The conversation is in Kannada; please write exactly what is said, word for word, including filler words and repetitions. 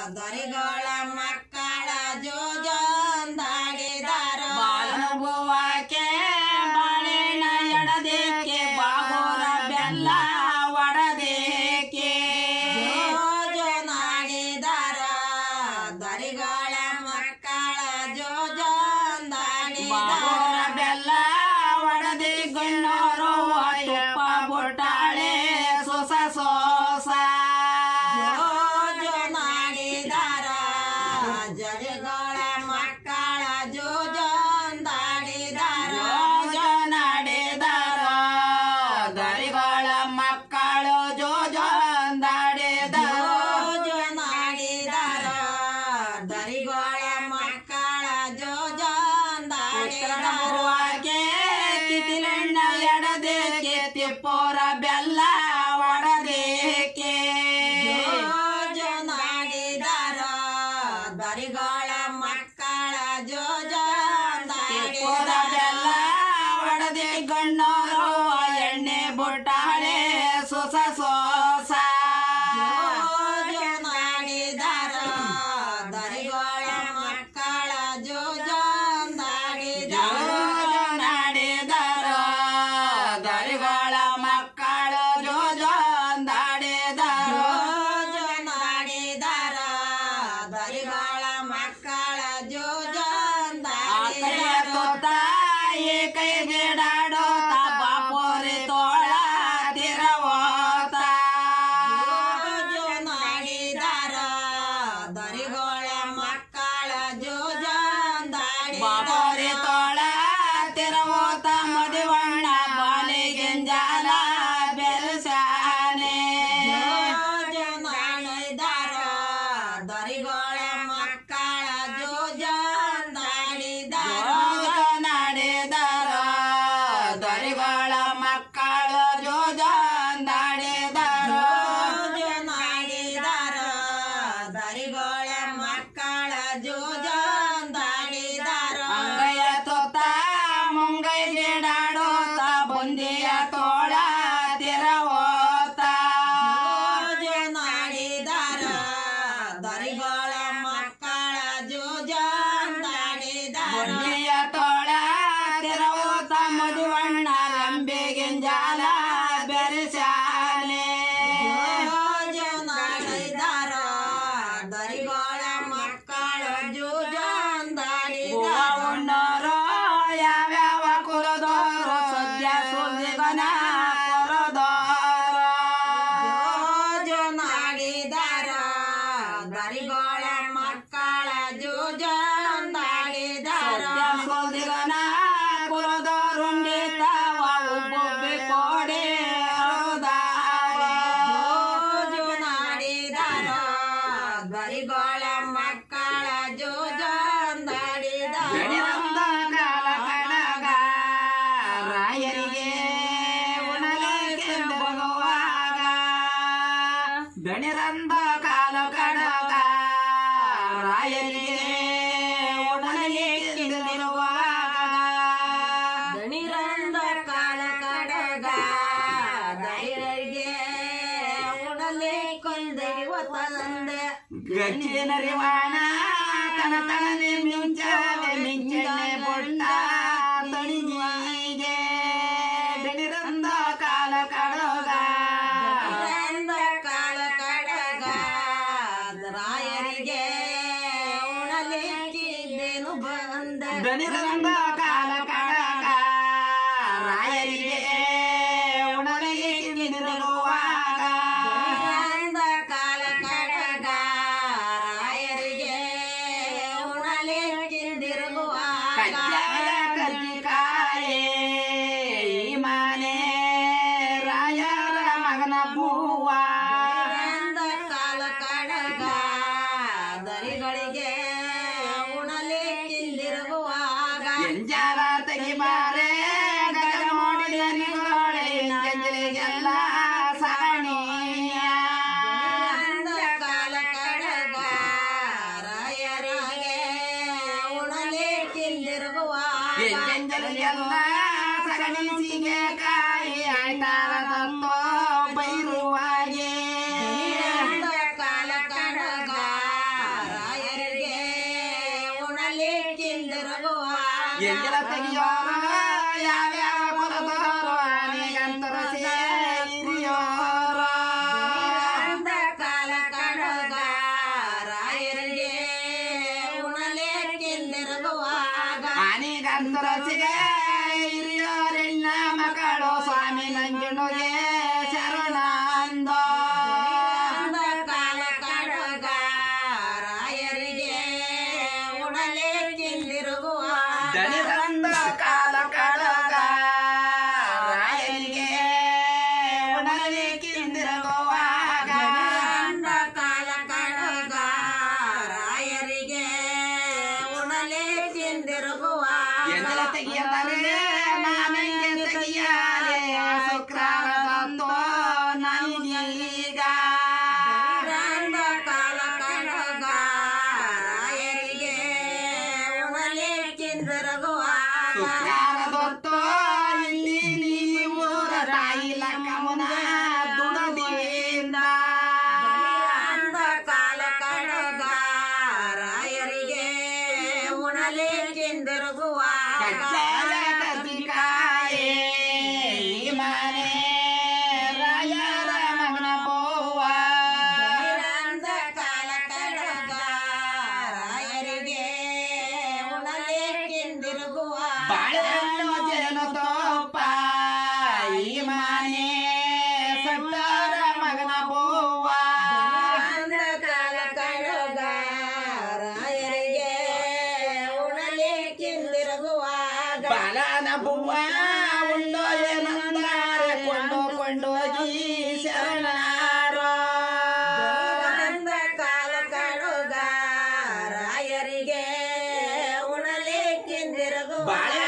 ದರಿಗಳ ಮಕ್ಕಳ ಜೋಜೊಂದಾಡಿದಾರ ಬಾಳನುಭವಕ್ಕೆ ಬಾಳೆನ ಎಡದೇಕೆ ಬಾಗೋರ ಬೆಲ್ಲ ಒಡದೇಕೆ ಜೋಜೊಂದಾಡಿದಾರ ದರಿಗಳ ಮಕ್ಕಳ ಜೋಜೊಂದಾಡಿದಾರ ಬೆಲ್ಲ ಒಡದೆ ಗಣ್ಣೋರು ತುಪ್ಪ ಬೊಟ್ಟಾಳೆ ಸೊಸ ಸೋಸ ಜೋಜೊಂದಾಡಿದಾರ ಜರಿಗಳ ಮಕ್ಕಳ ಜೋಜೊಂದಾಡಿದಾರ ಜೋಜೊಂದಾಡಿದಾರ ದರಿಗಳ ಮಕ್ಕಳು ಜೋಜೊಂದಾಡಿದಾರ ಜೋಜೊಂದಾಡಿದಾರ ದರಿಗಳ ಮಕ್ಕಳ ಜೋಜೊಂದಾಡಿದಾರ ಕಿತಿಲಣ್ಣ ಎಡದೇಕೆ ತಿಪ್ಪೋರ ಬೆಲ್ಲ ಒಡದೇಕೆ ಜೋಜೊಂದಾಡಿದಾರ ದರಿಗಳ ಮಕ್ಕಳ ಜೋಜೊಂದಾಡಿದಾರ ಬೆಲ್ಲ ಒಡದೆ ಗಣ್ಣೋರು ಎಣ್ಣೆ ಬೊಟ್ಟಾಳೆ ಸೊಸ ಸೋಸ ಜೋಜೊಂದಾಡಿದಾರ ದರಿಗಳ ಮಕ್ಕಳ ಜೋಜೊಂದಾಡಿದಾರ ನಾಡಿದಾರ ದರಿಗಳ ಮಕ್ಕಳು ಜೋಜೊಂದಾಡಿದಾರ ಜೋಜೊಂದಾಡಿದಾರ ದರಿಗಳ ಮಕ್ಕಳ ಜೋಜೊಂದಾಡಿದಾರ ತಾಯಿ ಕೈ ಬಿಡಾಡೋ ಬಾಪೋರಿ ತೋಳ ತಿರವೋತ ಜೋಜೊಂದಾಡಿದಾರ ದರಿಗಳ ಮಕ್ಕಳ ಜೋಜೊಂದಾಡಿದಾರ ಬಾಪೋರಿ ತೋಳ ತಿರವೋತ ಮದುವಣ್ಣ ಬಾಲಿಗೆಂಜಾಲ ಬೆಲ್ಸಾನೆ ಜೋಜೊಂದಾಡಿದಾರ ದರಿಗಳ ಮಕ್ಕಳ ಜೋಜೊಂದಾಡಿದಾರ ನಾಡಿದಾರ ದರಿಗಳ ಮಕ್ಕಳು ಜೋಜೊಂದಾಡಿದಾರ ಜೋಜೊಂದಾಡಿದಾರ ದರಿಗಳ ಮಕ್ಕಳ ಜೋಜೊಂದಾಡಿದಾರ ಅಂಗೈಯ ತೊತ್ತ ಮುಂಗೈ ಗಿಡಾಡೋತ ಬುಂದಿಯ ತೋಳ ತಿರವೋತ ಜೋಜೊಂದಾಡಿದಾರ ದರಿಗಳ ಮಕ್ಕಳ ಜೋಜೊಂದಾಡಿದಾರ ಬುಂದಿಯ ತೋಳ ತಿರವೋತ ಮದುವಣ್ಣ ರಂಬೆಗೆಂಜಾಲ ಬೆರೆಸಾನೆ ಜೋಜೊಂದಾಡಿದಾರ ದರಿಗಳ ಮಕ್ಕಳ ಜೋಜೊಂದಾಡಿದಾರ ಉಣ್ಣೋರು ಯಾವ್ಯಾವ ಕುಲದೋರು ಸದ್ಯ ಸುದ್ದಿಗನ ಕೊರದೋರು ಜೋಜೊಂದಾಡಿದಾರ ದರಿಗಳ ಮಕ್ಕಳ ಜೋಜೊಂದಾಡಿದಾರ ಸುದ್ದಿಗನ ಕುಲದೋರುಂಡಿತಾವ ಉಬ್ಬುಬ್ಬಿ ಕೋಡಿ ಹೌದಾವ ಜೋಜೊಂದಾಡಿದಾರ ದರಿಗಳ ಮಕ್ಕಳ ಜೋಜೊಂದಾಡಿದಾರ ಬೆಣಿರಂದ ಕಾಲ ಕಡಗ ರಾಯರಿಗೆ ಉಣಲೇಕೆ ಬರುವಾಗ ಬೆಣಿರಂದ ಕಾಲ ಕಡಗ ರಾಯರಿಗೆ ಉಣಲೇಕೆಂದಿರುವಾಗ ದಣಿರಂದ ಕಾಲ ಕಡಗ ದೈವರಿಗೆ ಉಡಲೆ ಕೊಂದೆಯುವ ತಂದೆ ಗಚ್ಚಿನರಿವಾಣ ತನ ತನನೆ ಮಿಂಚಲೆ ಮಿಂಚನೆ ಬೊಟ್ಟ ತಣಿಗೆ ಬೆಣಿರಂದ ಕಾಲ ಕಡಗ ದಣಿರಂದ ಕಾಲ ಕಡಗ ರಾಯರಿಗೆ ಉಡಲೆ ಕಿದ್ದೇನು ಬಂದೆ ಬೆಣಿರಂದ ಕಾಲ ಕಡಗ ರಾಯರಿಗೆ ಉಣಲಿರುವಾಗ ದಣಿರಂದ ಕಾಲ ಕಡಗ ರಾಯರಿಗೆ ಉಣಲೆ ಕಿಂದಿರುವಾಗ ಕಜ್ಜಾಯ ಕಜ್ಜಿಕಾಯೇ ಈ ಮನೆ ರಾಯರ ಮಗನ ಬೂವ ದಣಿರಂದ ಕಾಲ ಕಡಗ ದರಿಗಳಿಗೆ ಉಣಲೆ ಕಿಂದಿರುವಾಗ ಎಂಜಾಲ ತೆಗಿಬಾರೆ ಗಜ ನೋಡಿದ ನಿಗೋಳೆ ಜಂಜಲಿಗೆಲ್ಲ ಸಗಣಿಯ ದಣಿರಂದ ಕಾಲ ಕಡಗ ರಾಯರಿಗೆ ಉಣಲೆ ಕಿಂದಿರುವಾಗ ಎಂಜಲಿಗೆಲ್ಲ ಸಗಣಿಸಿಗೆ ಕಾಯಿ ಆಯ್ತಾರ ತತ್ತೋ ಬೈರುವಾಗೆ ದಣಿರಂದ ಕಾಲ ಕಡಗ ಎಂಜಲ ತೆಗಿಯೋರು ಯಾವ್ಯಾವ ಕುಲದೋರು ಆನೆಗಂತರು ಸೇರಿಯೋರು ಅಂದ ಕಾಲ ಕಡಗ ರಾಯರಿಗೆ ಉಣಲೆ ಕಿಂದಿರುಗುವಾಗ ಆನೆಗಂತರು ಸೇರಿಯೋರೆಣ್ಣ ಮಕ್ಕಳು ಸ್ವಾಮಿ ನಂಜುಂಡುಗೆ ಶರಣಂದ ಅಂದ ಕಾಲ ಕಡಗ ರಾಯರಿಗೆ ಉಣಲೆ ಕಿಂದಿರುಗುವಾಗ ದಣಿದಂದ ಕಾಲ ಕಡಗ ರಾಯರಿಗೆ ಉಣಲಿ ಕಿಂದಿರುಗುವಾಗ ಅಂದ ಕಾಲ ಕಡಗ ರಾಯರಿಗೆ ಉಣಲೆ ಕಿಂದಿರುಗುವಾಗ ಎಂಜಲ ತೆಗಿಯದರೆ ಮಾಮೆಂಗೆ ತೆಗಿಯಾರೆ ಶುಕ್ರಾರದಂತೋ ನನಗೀಗ ಅಂದ ಕಾಲ ಕಡಗ ರಾಯರಿಗೆ ಉಣಲೆ ಕಿಂದಿರುಗುವಾಗ ಶುಕ್ರಾರದೊತ್ತು ಇಲ್ಲಿ ನೀವು ತಾಯಿ ಲಕ್ಕಮ್ಮನ ದುಡದಿಂದ ಅಂದ ಕಾಲ ಕಡಗ ರಾಯರಿಗೆ ಉಣಲೆ ಕಿಂದಿರುಗುವಾಗ ಕಜ್ಜಾಯ ಕಜ್ಜಿಕಾಯಿ ಮನೆ ರಾಯರ ಮಗನ ಬೋವ ಅಂದ ಕಾಲ ಕಡಗ ರಾಯರಿಗೆ ಉಣಲೆ ಕಿಂದಿರುಗುವಾಗ ಬಾಳೆಹಣ್ಣು ಜೇನು ತೋಪ ಈ ಮನೆ ಸಟ್ಟರ ಮಗನ ಬೋವ ಅಂದ ಕಾಲ ಕಡಗ ರಾಯರಿಗೆ ಉಣಲೆ ಕಿಂದಿರುಗುವಾಗ ಬಾಲನ ಬುವ್ವ ಉಂಡೋ ಏನಂದಾರೆ ಕೊಂಡು ಕೊಂಡೋಗಿ ಶರಣಾರೋ ಅಂದ ಕಾಲ ಕಡಗ ರಾಯರಿಗೆ ಉಣಲೆ ಕಿಂದಿರುಗುವಾಗ ಬಾಳೆ